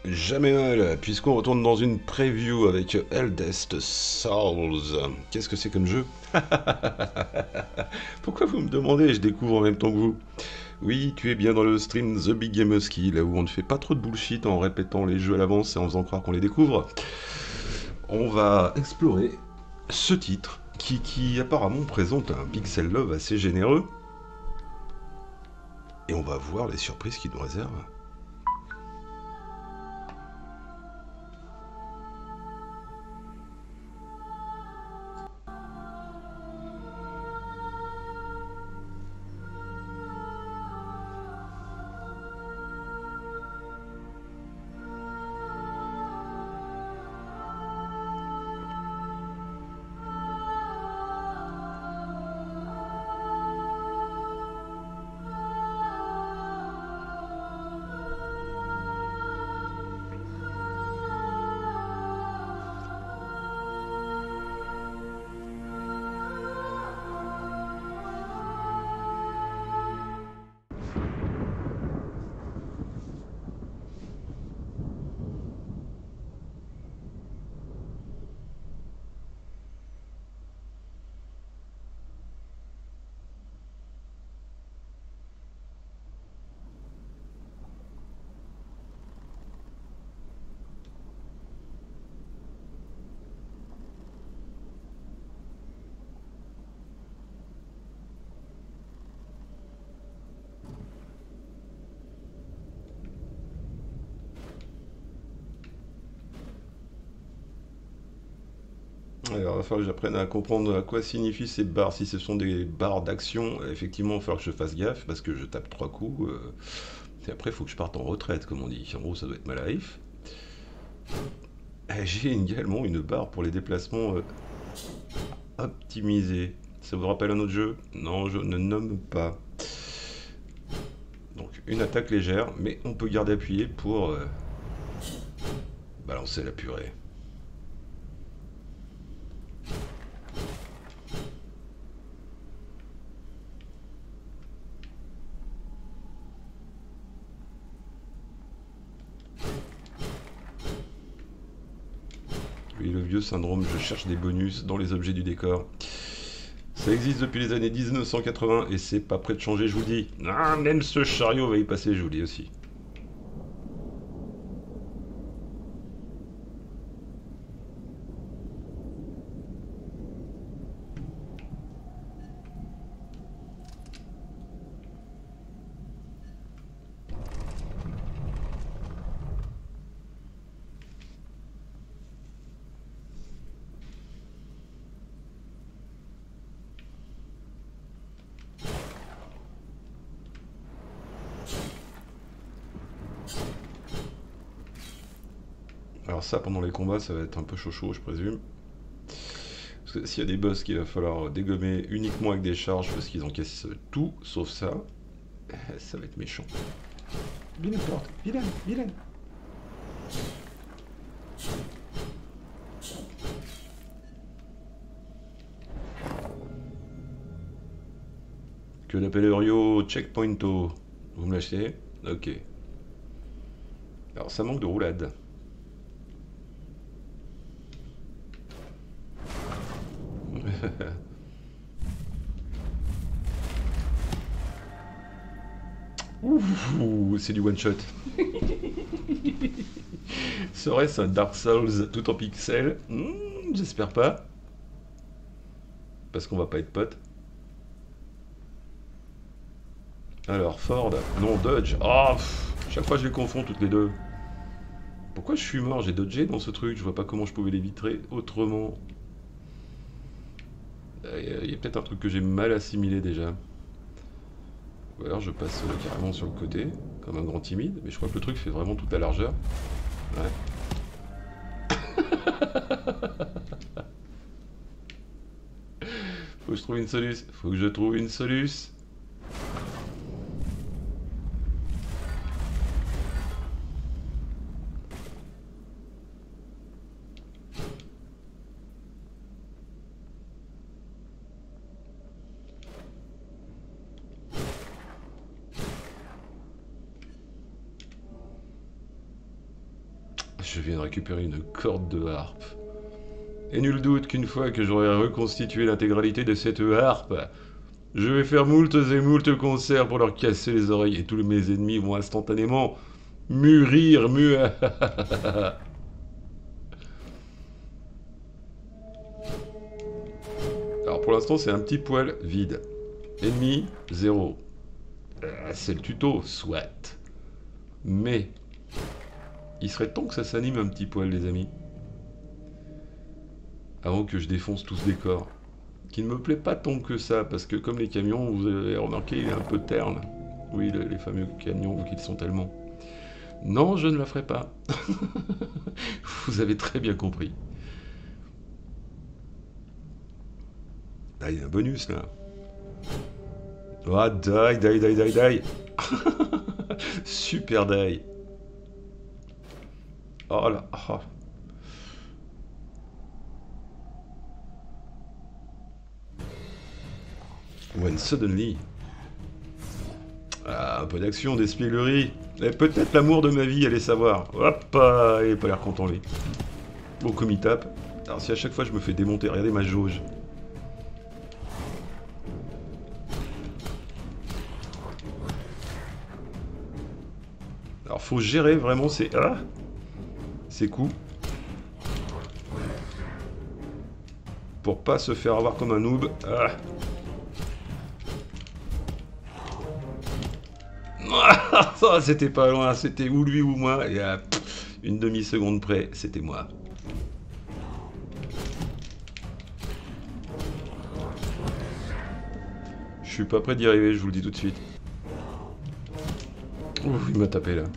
Jamais mal, puisqu'on retourne dans une preview avec Eldest Souls. Qu'est-ce que c'est comme jeu? Pourquoi vous me demandez? Je découvre en même temps que vous. Oui, tu es bien dans le stream The Big Gameski, là où on ne fait pas trop de bullshit en répétant les jeux à l'avance et en faisant croire qu'on les découvre. On va explorer ce titre qui apparemment présente un pixel love assez généreux. Et on va voir les surprises qu'il nous réserve. Alors, il va falloir que j'apprenne à comprendre à quoi signifient ces barres. Si ce sont des barres d'action, effectivement, il va falloir que je fasse gaffe parce que je tape trois coups. Et après, il faut que je parte en retraite, comme on dit. En gros, ça doit être ma life. J'ai également une barre pour les déplacements optimisés. Ça vous rappelle un autre jeu? Non, je ne nomme pas. Donc, une attaque légère, mais on peut garder appuyé pour balancer la purée. Oui, le vieux syndrome, je cherche des bonus dans les objets du décor. Ça existe depuis les années 1980 et c'est pas prêt de changer, je vous le dis. Ah, même ce chariot va y passer, je vous le dis aussi. Alors ça, pendant les combats, ça va être un peu chaud, je présume. Parce que s'il y a des boss qu'il va falloir dégommer uniquement avec des charges parce qu'ils encaissent tout, sauf ça, ça va être méchant. Vilaine porte, vilaine, vilaine. Que l'appelle Rio checkpointo. Vous me l'achetez? Ok. Alors ça manque de roulade. Ouh, c'est du one shot. Serait-ce un Dark Souls tout en pixels? J'espère pas. Parce qu'on va pas être potes. Alors, Ford. Non, Dodge. Ah, chaque fois je les confonds toutes les deux. Pourquoi je suis mort? J'ai dodgé dans ce truc. Je vois pas comment je pouvais l'éviter autrement. Il y a peut-être un truc que j'ai mal assimilé déjà. Ou alors je passe carrément sur le côté, comme un grand timide. Mais je crois que le truc fait vraiment toute la largeur. Ouais. Faut que je trouve une soluce. Faut que je trouve une soluce. je viens de récupérer une corde de harpe. Et nul doute qu'une fois que j'aurai reconstitué l'intégralité de cette harpe, je vais faire moultes et moultes concerts pour leur casser les oreilles et tous mes ennemis vont instantanément mûrir, Alors pour l'instant c'est un petit poil vide. Ennemi, 0. C'est le tuto, soit. Mais, il serait temps que ça s'anime un petit poil les amis. Avant que je défonce tout ce décor. Qui ne me plaît pas tant que ça, parce que comme les camions, vous avez remarqué, il est un peu terne. Oui, les fameux camions, vu qu'ils sont tellement... Non, je ne la ferai pas. Vous avez très bien compris. Ah, il y a un bonus, là. Ah, die. Super die. Oh là, oh. When suddenly... Ah, un peu d'action, d'espièglerie. Et peut-être l'amour de ma vie, allez savoir. Hop, il n'a pas l'air content, lui. Bon, comme il tape. Alors si à chaque fois je me fais démonter, regardez ma jauge. Alors faut gérer vraiment ces... Ah, ces coups. Pour pas se faire avoir comme un noob. Ah. Ah, c'était pas loin, c'était ou lui ou moi, et à une demi-seconde près, c'était moi. Je suis pas prêt d'y arriver, je vous le dis tout de suite. Ouf, il m'a tapé là.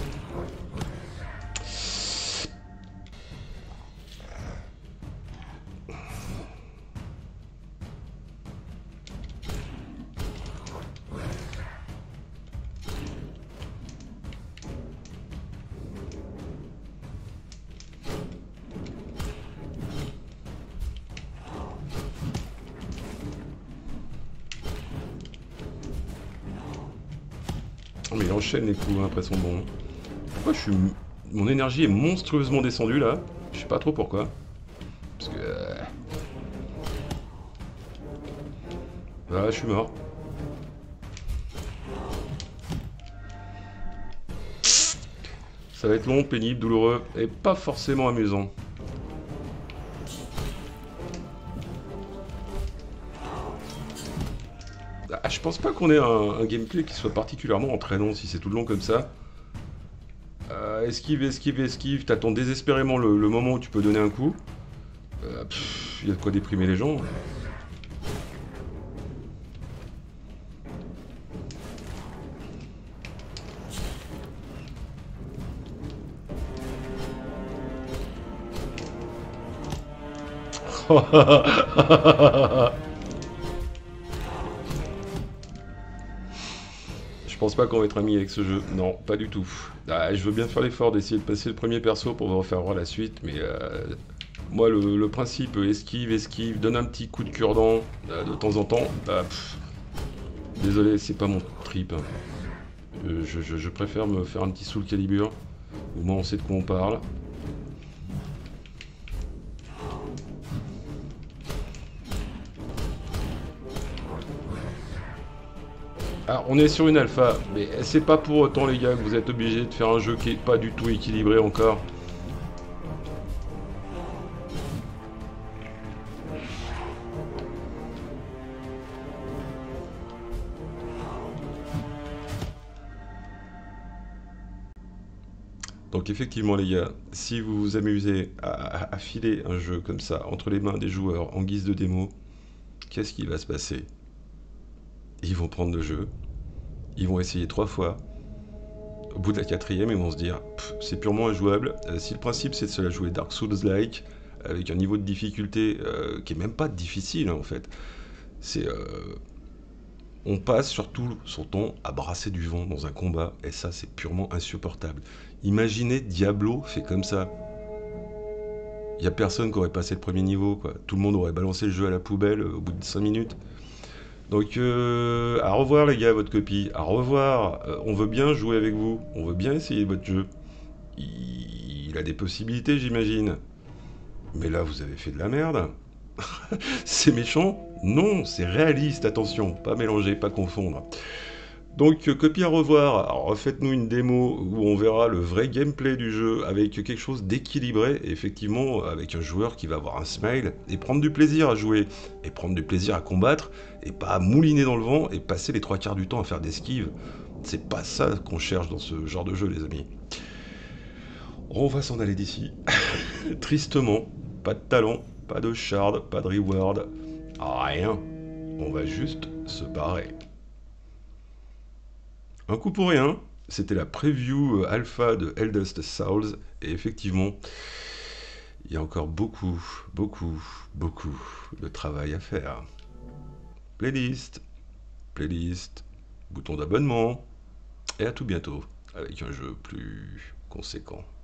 Mais il enchaîne les coups, hein, après son bon. Pourquoi je suis... Mon énergie est monstrueusement descendue là. Je sais pas trop pourquoi. Parce que... Voilà, je suis mort. Ça va être long, pénible, douloureux et pas forcément amusant. Ah, je pense pas qu'on ait un gameplay qui soit particulièrement entraînant si c'est tout le long comme ça. Esquive, t'attends désespérément le moment où tu peux donner un coup. Y a de quoi déprimer les gens. Je pense pas qu'on va être amis avec ce jeu. Non, pas du tout. Ah, je veux bien faire l'effort d'essayer de passer le premier perso pour vous refaire voir la suite, mais moi, le principe esquive, donne un petit coup de cure-dent de temps en temps. Désolé, c'est pas mon trip. Hein. Je préfère me faire un petit Soul Calibur. Au moins, on sait de quoi on parle. Alors, on est sur une alpha, mais c'est pas pour autant, les gars, que vous êtes obligés de faire un jeu qui est pas du tout équilibré encore. Donc effectivement les gars, si vous vous amusez à filer un jeu comme ça entre les mains des joueurs en guise de démo, qu'est-ce qui va se passer? Ils vont prendre le jeu, ils vont essayer 3 fois, au bout de la 4e, ils vont se dire c'est purement injouable. Si le principe c'est de se la jouer Dark Souls-like, avec un niveau de difficulté qui est même pas difficile hein, en fait, c'est... on passe surtout son temps à brasser du vent dans un combat, et ça c'est purement insupportable. Imaginez Diablo fait comme ça. Il n'y a personne qui aurait passé le premier niveau, quoi. Tout le monde aurait balancé le jeu à la poubelle au bout de 5 minutes. Donc, à revoir les gars, votre copie. À revoir. On veut bien jouer avec vous. On veut bien essayer votre jeu. il a des possibilités, j'imagine. Mais là, vous avez fait de la merde. C'est méchant? Non, c'est réaliste, attention, pas mélanger, pas confondre. Donc, copie à revoir. Alors, refaites-nous une démo où on verra le vrai gameplay du jeu avec quelque chose d'équilibré, et effectivement, avec un joueur qui va avoir un smile et prendre du plaisir à jouer, et prendre du plaisir à combattre, et pas à mouliner dans le vent et passer les trois quarts du temps à faire d'esquive. C'est pas ça qu'on cherche dans ce genre de jeu, les amis. On va s'en aller d'ici. Tristement, pas de talent, pas de shard, pas de reward, rien. On va juste se barrer. Un coup pour rien, c'était la preview alpha de Eldest Souls, et effectivement, il y a encore beaucoup, beaucoup, beaucoup de travail à faire. Playlist, playlist, bouton d'abonnement, et à tout bientôt avec un jeu plus conséquent.